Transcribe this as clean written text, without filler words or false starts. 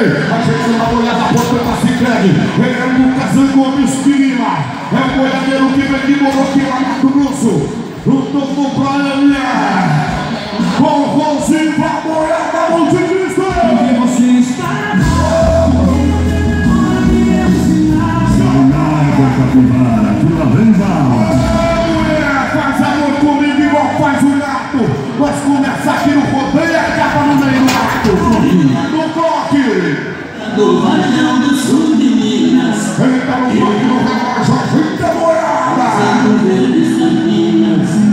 A gente não olhava a porta pra Sicredi. Ele é o Lucas Gomes Lima. É o boiadeiro que vem de Moroque lá no Mato Grosso. Lutou com Praia. Com Ronzinho pra boiada, Monte Cristo. E você está capivara, pula bem bala. Faz amor comigo igual faz o gato. Nós começa aqui no rodeio e acaba no meio do mato. No toque do Varejão do Sul de Minas. Ele tá no toque no relógio, a gente é boiada. Verdes Campinas.